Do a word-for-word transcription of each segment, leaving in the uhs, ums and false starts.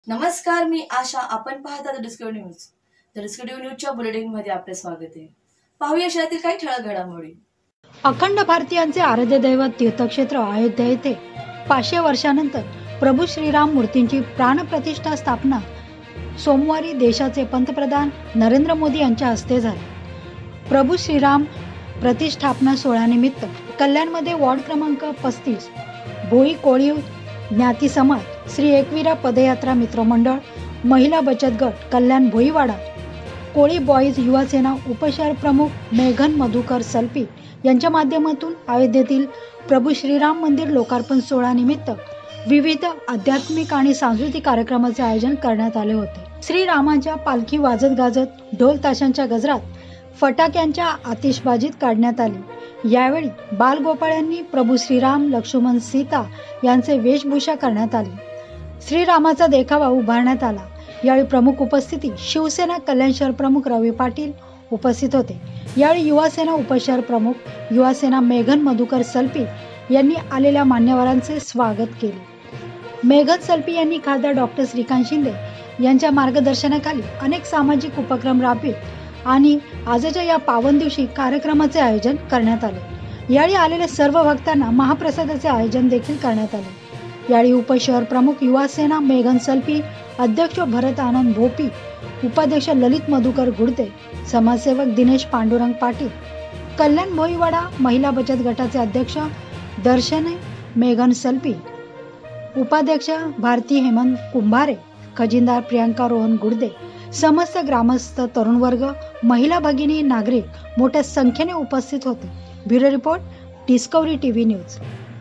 नमस्कार, मी आशा. आपण पाहता the Discovery News. The Discovery न्यूजच्या बुलेटिनमध्ये आपले स्वागत आहे. पाहूया शहरातील काही ठळक घडामोडी. अखंड भारतीयांचे आराध्य दैवत तीर्थक्षेत्र अयोध्या येथे पाचशे वर्षानंतर प्रभू श्रीराम मूर्तींची प्राणप्रतिष्ठा स्थापना सोमवारी देशाचे पंतप्रधान नरेंद्र मोदी यांच्या हस्ते झाली. प्रभू श्रीराम प्रतिष्ठापना सोहळ्यानिमित्त कल्याणमध्ये वॉर्ड क्रमांक पस्तीस भोई कोळी ज्ञाती समाज, श्री एकविरा पदयात्रा मित्रमंडळ, महिला बचत गट कल्याण भोईवाडा, कोळी बॉईज युवा सेना उपशहर प्रमुख मेघन मधुकर सलपी यांच्या माध्यमातून अयोध्येतील प्रभू श्रीराम मंदिर लोकार्पण सोहळ्यानिमित्त विविध आध्यात्मिक आणि सांस्कृतिक कार्यक्रमाचे आयोजन करण्यात आले होते. श्रीरामाच्या पालखी वाजत गाजत ढोल ताशांच्या गजरात फटाक्यांच्या आतिषबाजीत काढण्यात आली. यावेळी बालगोपाळ यांनी प्रभू श्रीराम, लक्ष्मण, सीता यांचे वेशभूषा करण्यात आली. श्रीरामाचा देखावा उभारण्यात आला. यावेळी प्रमुख उपस्थिती शिवसेना कल्याण शहर प्रमुख रवी पाटील उपस्थित होते. यावेळी युवा सेना उपशहर प्रमुख, युवा सेना मेघन मधुकर सलपी यांनी आलेल्या मान्यवरांचे स्वागत केले. मेघन सलपी यांनी खासदार डॉक्टर श्रीकांत शिंदे यांच्या मार्गदर्शनाखाली अनेक सामाजिक उपक्रम राबवित आणि आजच्या या पावन दिवशी कार्यक्रमाचे आयोजन करण्यात आले. यावेळी आलेल्या सर्व भक्तांना महाप्रसादाचे आयोजन देखील करण्यात आले. यावेळी उपशहर प्रमुख युवा सेना मेघन सलपी, अध्यक्ष भरत आनंद भोपी, उपाध्यक्ष ललित मधुकर गुडदे, समाजसेवक दिनेश पांडुरंग पाटील, कल्याण भोईवाडा महिला बचत गटाचे अध्यक्ष दर्शने मेघन सलपी, उपाध्यक्ष भारती हेमंत कुंभारे, खजिनदार प्रियंका रोहन गुडदे, समस्त ग्रामस्थ, तरुण वर्ग, महिला भगिनी, नागरिक मोठ्या संख्येने उपस्थित होते. Bureau report, Discovery TV News.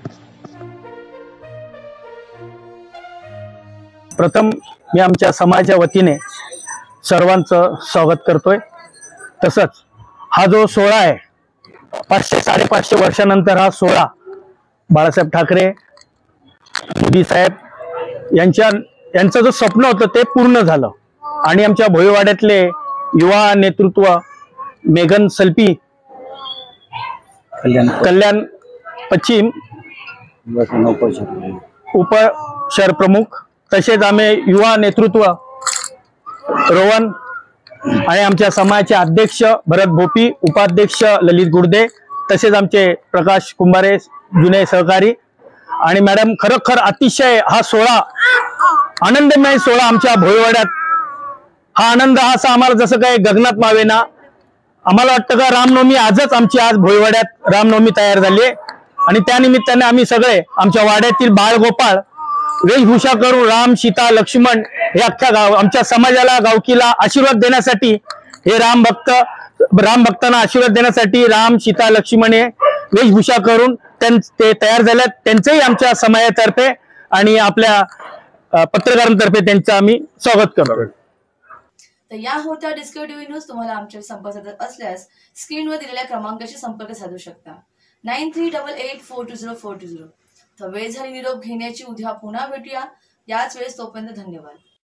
प्रथम मी आमच्या समाजाच्या वतीने सर्वांचं स्वागत करतोय. तसंच हा जो सोहळा आहे, पाचशे साडेपाचशे वर्षानंतर हा सोहळा बाळासाहेब ठाकरे मोदी साहेब यांच्या यांचं जो स्वप्न होतं ते पूर्ण झालं आणि आमच्या भोईवाड्यातले युवा नेतृत्व मेघन सलपी, कल्याण कल्याण पश्चिम उपशहर प्रमुख, तसेच आम्ही युवा नेतृत्व रोहन आणि आमच्या समाजाचे अध्यक्ष भरत भोपी, उपाध्यक्ष ललित गुडदे, तसेच आमचे प्रकाश कुंभारे जुने सहकारी आणि मॅडम, खरोखर अतिशय हा सोहळा आनंदमय सोहळा आमच्या भोईवाड्यात. हा आनंद असा आम्हाला जसं काही गगनात मावेना. आम्हाला वाटतं का रामनवमी आजच आमची आज भोईवाड्यात रामनवमी तयार झाली आहे आणि त्यानिमित्ताने आम्ही सगळे आमच्या वाड्यातील बाळगोपाळ वेशभूषा करून राम, सीता, लक्ष्मण हे अख्ख्या गाव आमच्या समाजाला, गावकीला आशीर्वाद देण्यासाठी, हे राम भक्त राम भक्तांना आशीर्वाद देण्यासाठी राम, सीता, लक्ष्मण हे वेशभूषा करून ते तयार झाल्यात. त्यांचंही आमच्या समाजातर्फे आणि आपल्या पत्रकारांतर्फे त्यांचं आम्ही स्वागत करतो. तर या होत्या डिस्कव्हरी न्यूज. तुम्हाला आमच्या संपर्क साधत असल्यास स्क्रीनवर दिलेल्या क्रमांकाशी संपर्क साधू शकता. Nine three double eight four two zero four two zero. तर वेळ झाली निरोप घेण्याची. उद्या पुन्हा भेटूया याच वेळेस. तोपर्यंत धन्यवाद.